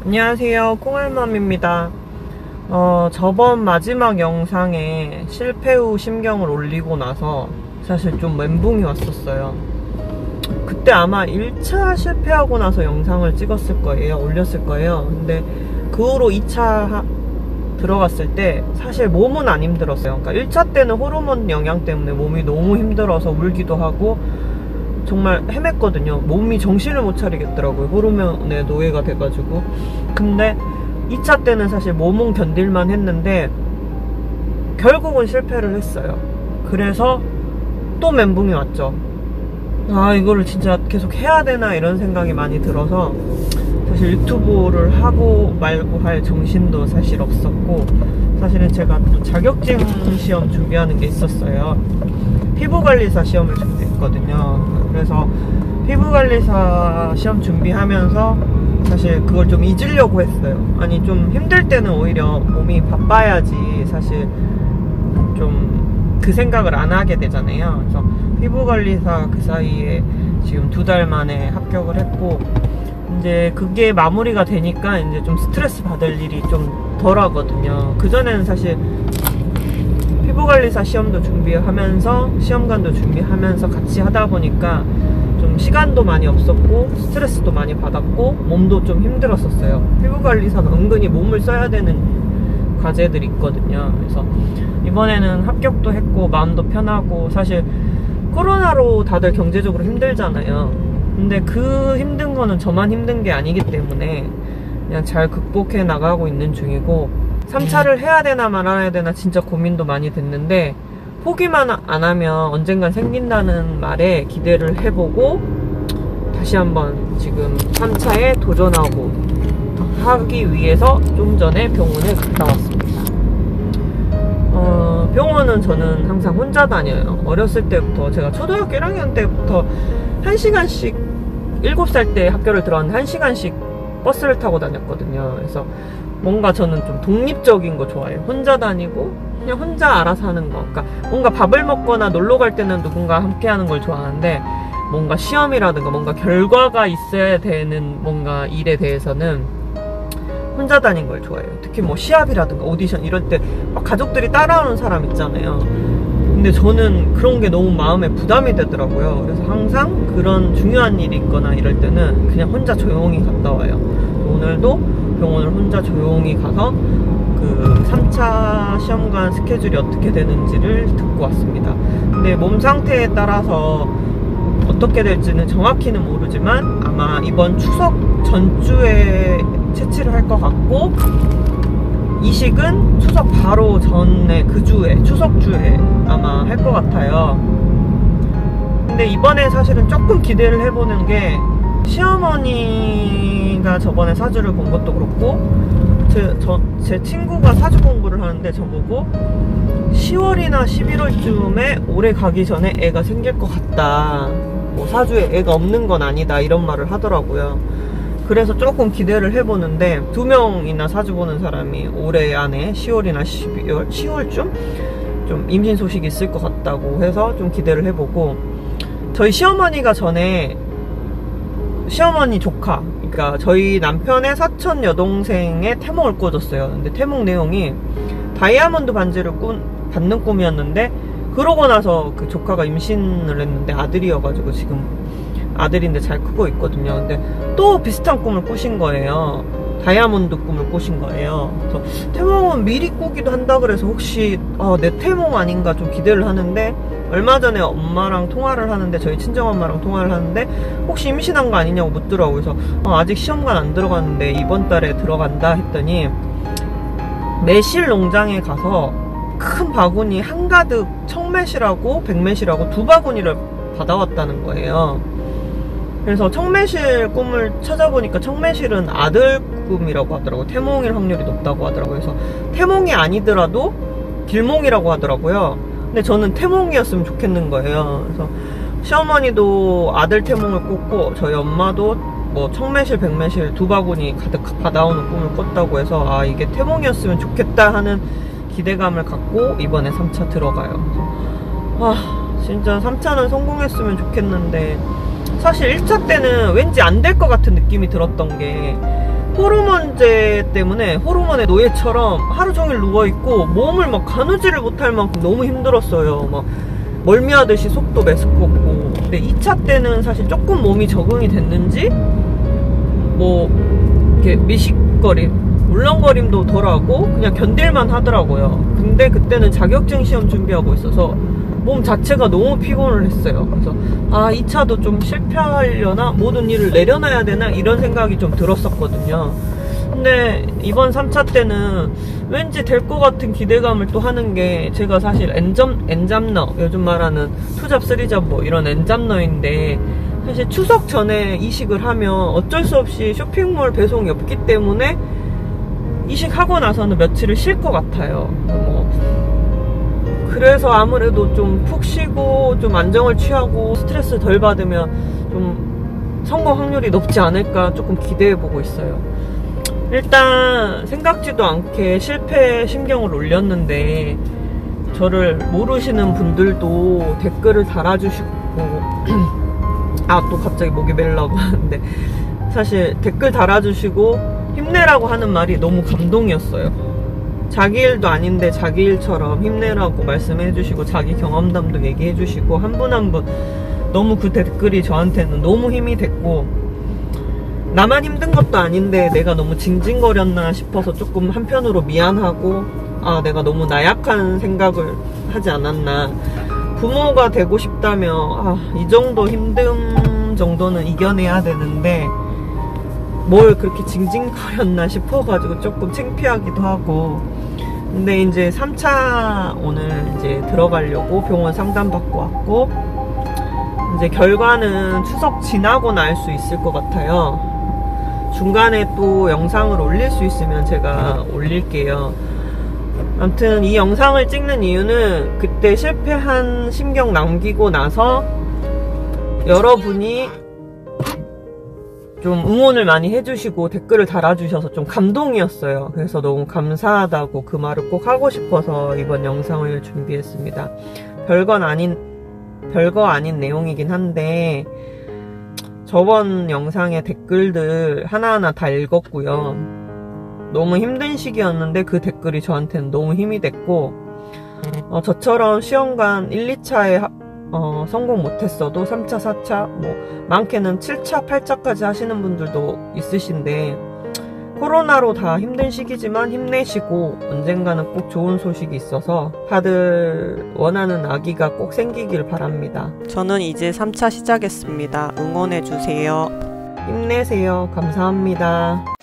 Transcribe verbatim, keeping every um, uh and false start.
안녕하세요, 콩알맘입니다. 어, 저번 마지막 영상에 실패 후 심경을 올리고 나서 사실 좀 멘붕이 왔었어요. 그때 아마 일 차 실패하고 나서 영상을 찍었을 거예요. 올렸을 거예요. 근데 그 후로 이 차 하, 들어갔을 때 사실 몸은 안 힘들었어요. 그러니까 일 차 때는 호르몬 영향 때문에 몸이 너무 힘들어서 울기도 하고 정말 헤맸거든요. 몸이 정신을 못 차리겠더라고요. 호르몬의 노예가 돼가지고. 근데 이 차 때는 사실 몸은 견딜만 했는데 결국은 실패를 했어요. 그래서 또 멘붕이 왔죠. 아, 이거를 진짜 계속 해야 되나 이런 생각이 많이 들어서 사실 유튜브를 하고 말고 할 정신도 사실 없었고, 사실은 제가 또 자격증 시험 준비하는 게 있었어요. 피부관리사 시험을 준비했거든요. 그래서 피부관리사 시험 준비하면서 사실 그걸 좀 잊으려고 했어요. 아니, 좀 힘들 때는 오히려 몸이 바빠야지 사실 좀 그 생각을 안 하게 되잖아요. 그래서 피부관리사 그 사이에 지금 두 달 만에 합격을 했고, 이제 그게 마무리가 되니까 이제 좀 스트레스 받을 일이 좀 덜 하거든요. 그전에는 사실 피부관리사 시험도 준비하면서 시험관도 준비하면서 같이 하다 보니까 좀 시간도 많이 없었고 스트레스도 많이 받았고 몸도 좀 힘들었었어요. 피부관리사가 은근히 몸을 써야 되는 과제들이 있거든요. 그래서 이번에는 합격도 했고 마음도 편하고, 사실 코로나로 다들 경제적으로 힘들잖아요. 근데 그 힘든 거는 저만 힘든 게 아니기 때문에 그냥 잘 극복해 나가고 있는 중이고, 삼 차를 해야 되나 말아야 되나 진짜 고민도 많이 됐는데 포기만 안 하면 언젠간 생긴다는 말에 기대를 해보고 다시 한번 지금 삼 차에 도전하고 하기 위해서 좀 전에 병원에 갔다 왔습니다. 어, 병원은 저는 항상 혼자 다녀요. 어렸을 때부터, 제가 초등학교 일 학년 때부터 한 시간씩, 일곱 살 때 학교를 들어왔는데 한 시간씩 버스를 타고 다녔거든요. 그래서 뭔가 저는 좀 독립적인 거 좋아해요. 혼자 다니고 그냥 혼자 알아서 하는 거. 그러니까 뭔가 밥을 먹거나 놀러 갈 때는 누군가 함께 하는 걸 좋아하는데, 뭔가 시험이라든가 뭔가 결과가 있어야 되는 뭔가 일에 대해서는 혼자 다닌 걸 좋아해요. 특히 뭐 시합이라든가 오디션 이럴 때 막 가족들이 따라오는 사람 있잖아요. 근데 저는 그런 게 너무 마음에 부담이 되더라고요. 그래서 항상 그런 중요한 일이 있거나 이럴 때는 그냥 혼자 조용히 갔다 와요. 오늘도 병원을 혼자 조용히 가서 그 삼 차 시험관 스케줄이 어떻게 되는지를 듣고 왔습니다. 근데 몸 상태에 따라서 어떻게 될지는 정확히는 모르지만 아마 이번 추석 전주에 채취를 할 것 같고, 이식은 추석 바로 전에 그 주에, 추석 주에 아마 할 것 같아요. 근데 이번에 사실은 조금 기대를 해보는 게, 시어머니가 저번에 사주를 본 것도 그렇고 제, 저, 제 친구가 사주 공부를 하는데 저보고 시월이나 십일월쯤에 올해 가기 전에 애가 생길 것 같다, 뭐 사주에 애가 없는 건 아니다, 이런 말을 하더라고요. 그래서 조금 기대를 해보는데, 두 명이나 사주 보는 사람이 올해 안에 시월이나 십이월, 시월쯤 좀 임신 소식이 있을 것 같다고 해서 좀 기대를 해보고, 저희 시어머니가 전에 시어머니 조카, 그러니까 저희 남편의 사촌 여동생의 태몽을 꿔줬어요. 근데 태몽 내용이 다이아몬드 반지를 꾼, 받는 꿈이었는데, 그러고 나서 그 조카가 임신을 했는데 아들이어가지고 지금 아들인데 잘 크고 있거든요. 근데 또 비슷한 꿈을 꾸신 거예요. 다이아몬드 꿈을 꾸신 거예요. 그래서 태몽은 미리 꾸기도 한다 그래서 혹시 어, 내 태몽 아닌가 좀 기대를 하는데, 얼마 전에 엄마랑 통화를 하는데, 저희 친정엄마랑 통화를 하는데 혹시 임신한 거 아니냐고 묻더라고요. 그래서 어, 아직 시험관 안 들어갔는데 이번 달에 들어간다 했더니, 매실 농장에 가서 큰 바구니 한가득 청매실하고 백매실하고 두 바구니를 받아왔다는 거예요. 그래서 청매실 꿈을 찾아보니까 청매실은 아들 꿈이라고 하더라고요. 태몽일 확률이 높다고 하더라고요. 그래서 태몽이 아니더라도 길몽이라고 하더라고요. 근데 저는 태몽이었으면 좋겠는 거예요. 그래서 시어머니도 아들 태몽을 꿨고, 저희 엄마도 뭐 청매실 백매실 두 바구니 가득 받아오는 꿈을 꿨다고 해서, 아, 이게 태몽이었으면 좋겠다 하는 기대감을 갖고 이번에 삼 차 들어가요. 그래서 아, 진짜 삼 차는 성공했으면 좋겠는데, 사실 일 차 때는 왠지 안 될 것 같은 느낌이 들었던 게, 호르몬제 때문에 호르몬의 노예처럼 하루 종일 누워있고 몸을 막 가누지를 못할 만큼 너무 힘들었어요. 막 멀미하듯이 속도 메스껍고. 근데 이 차 때는 사실 조금 몸이 적응이 됐는지 뭐 이렇게 미식거림, 울렁거림도 덜하고 그냥 견딜만 하더라고요. 근데 그때는 자격증 시험 준비하고 있어서 몸 자체가 너무 피곤을 했어요. 그래서 아, 이 차도 좀 실패하려나? 모든 일을 내려놔야 되나? 이런 생각이 좀 들었었거든요. 근데 이번 삼 차 때는 왠지 될 것 같은 기대감을 또 하는 게, 제가 사실 엔점, 엔잡러, 요즘 말하는 투잡, 쓰리잡 뭐 이런 엔잡러인데, 사실 추석 전에 이식을 하면 어쩔 수 없이 쇼핑몰 배송이 없기 때문에 이식하고 나서는 며칠을 쉴 것 같아요. 뭐 그래서 아무래도 좀 푹 쉬고 좀 안정을 취하고 스트레스 덜 받으면 좀 성공 확률이 높지 않을까 조금 기대해보고 있어요. 일단 생각지도 않게 실패 심경을 올렸는데, 저를 모르시는 분들도 댓글을 달아주시고 아, 또 갑자기 목이 메려고 하는데, 사실 댓글 달아주시고 힘내라고 하는 말이 너무 감동이었어요. 자기 일도 아닌데 자기 일처럼 힘내라고 말씀해주시고 자기 경험담도 얘기해주시고, 한 분 한 분 너무 그 댓글이 저한테는 너무 힘이 됐고, 나만 힘든 것도 아닌데 내가 너무 징징거렸나 싶어서 조금 한편으로 미안하고, 아, 내가 너무 나약한 생각을 하지 않았나. 부모가 되고 싶다면 아, 이 정도 힘듦 정도는 이겨내야 되는데 뭘 그렇게 징징거렸나 싶어가지고 조금 창피하기도 하고. 근데 이제 삼 차 오늘 이제 들어가려고 병원 상담받고 왔고, 이제 결과는 추석 지나고나 알 수 있을 것 같아요. 중간에 또 영상을 올릴 수 있으면 제가 올릴게요. 아무튼 이 영상을 찍는 이유는 그때 실패한 심경 남기고 나서 여러분이 좀 응원을 많이 해주시고 댓글을 달아주셔서 좀 감동이었어요. 그래서 너무 감사하다고 그 말을 꼭 하고 싶어서 이번 영상을 준비했습니다. 별건 아닌, 별거 아닌 내용이긴 한데, 저번 영상의 댓글들 하나하나 다 읽었고요. 너무 힘든 시기였는데 그 댓글이 저한테는 너무 힘이 됐고, 어, 저처럼 시험관 일, 이 차에 어, 성공 못했어도 삼 차, 사 차, 뭐 많게는 칠 차, 팔 차까지 하시는 분들도 있으신데, 코로나로 다 힘든 시기지만 힘내시고 언젠가는 꼭 좋은 소식이 있어서 다들 원하는 아기가 꼭 생기길 바랍니다. 저는 이제 삼 차 시작했습니다. 응원해주세요. 힘내세요. 감사합니다.